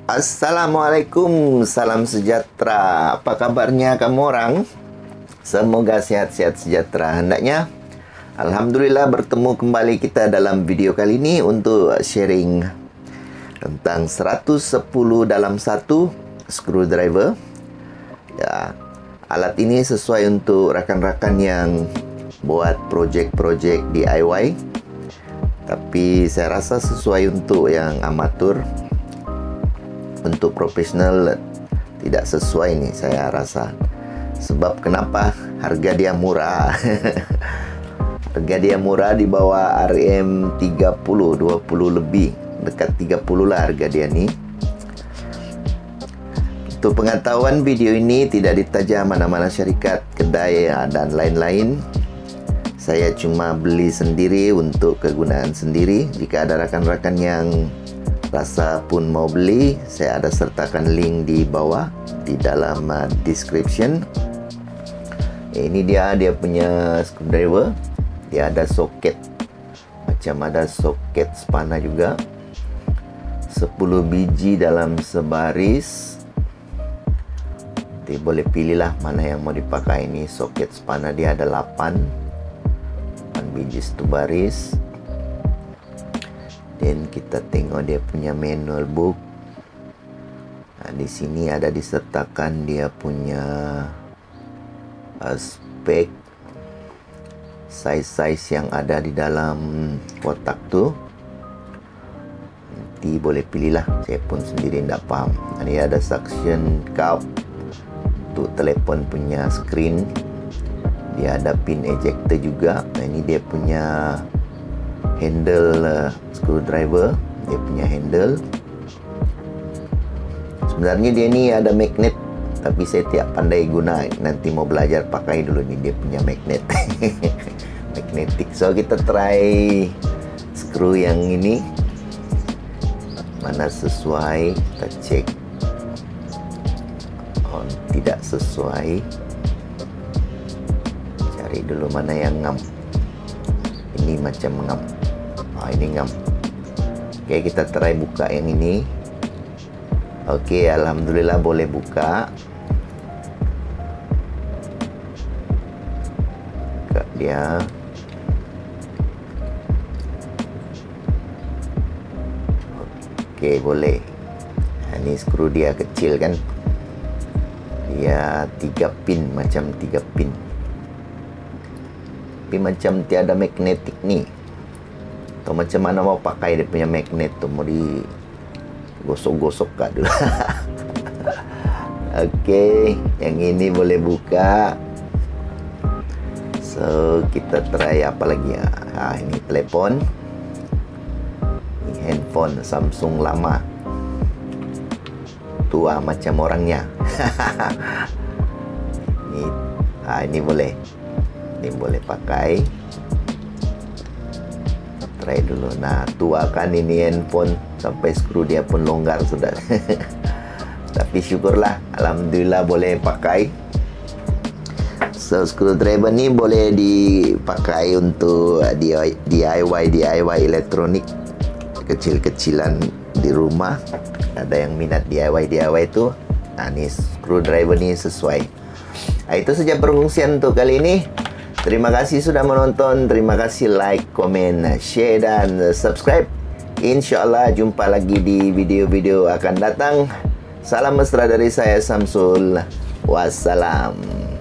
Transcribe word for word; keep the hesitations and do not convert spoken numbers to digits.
Assalamualaikum, salam sejahtera. Apa kabarnya kamu orang? Semoga sehat-sehat sejahtera. Hendaknya Alhamdulillah bertemu kembali kita dalam video kali ini untuk sharing tentang seratus sepuluh dalam satu screwdriver. Ya, alat ini sesuai untuk rakan-rakan yang buat projek-projek D I Y. Tapi saya rasa sesuai untuk yang amatur. Untuk profesional tidak sesuai nih saya rasa. Sebab kenapa? Harga dia murah. Harga dia murah di bawah R M tiga puluh, dua puluh lebih, dekat tiga puluh lah harga dia nih. Untuk pengetahuan, video ini tidak ditajam mana-mana syarikat, kedai dan lain-lain. Saya cuma beli sendiri untuk kegunaan sendiri. Jika ada rakan-rakan yang rasa pun mau beli, saya ada sertakan link di bawah di dalam uh, description. Ini dia dia punya screwdriver. Dia ada soket, macam ada soket spana juga. sepuluh biji dalam sebaris. Nanti boleh pilihlah mana yang mau dipakai. Ini soket spana dia ada delapan biji satu baris. Dan kita tengok dia punya manual book. Nah, di sini ada disertakan dia punya uh, spek, size-size yang ada di dalam kotak tu. Nanti boleh pilihlah. Saya pun sendiri tidak paham. Ini ada suction cup untuk telefon punya screen. Dia ada pin ejector juga. Nah, ini dia punya handle uh, screwdriver. Dia punya handle. Sebenarnya dia ni ada magnet, tapi saya tidak pandai guna. Nanti mau belajar pakai dulu ni. Dia punya magnet. Magnetic. So kita try screw yang ini, mana sesuai. Kita cek. Oh, tidak sesuai. Cari dulu mana yang ngam. Ini macam ngam. Oh, ini ngam. Oke, kita try buka yang ini. Oke, alhamdulillah boleh buka. Buka dia. Oke, boleh. Nah, ini skru dia kecil kan. Dia tiga pin, macam tiga pin. Tapi macam tiada magnetik ni. Atau macam mana mau pakai dia punya magnet tu, mau di gosok-gosok kat dulu. Okey, yang ini boleh buka. So kita try apa lagi ya? Ha, ini telefon. Ini handphone Samsung lama. Tua macam orangnya. Ini, ha, ini boleh. Ini boleh pakai. Try dulu. Nah, tua kan ini handphone, sampai skru dia pun longgar sudah. Tapi syukurlah, alhamdulillah boleh pakai. So screwdriver ni boleh dipakai untuk D I Y D I Y elektronik kecil-kecilan di rumah. Ada yang minat D I Y D I Y tu, nah ni screwdriver ni sesuai. Nah, itu saja perkongsian untuk kali ini. Terima kasih sudah menonton. Terima kasih like, komen, share dan subscribe. InsyaAllah jumpa lagi di video-video akan datang. Salam mesra dari saya, Samsul. Wassalam.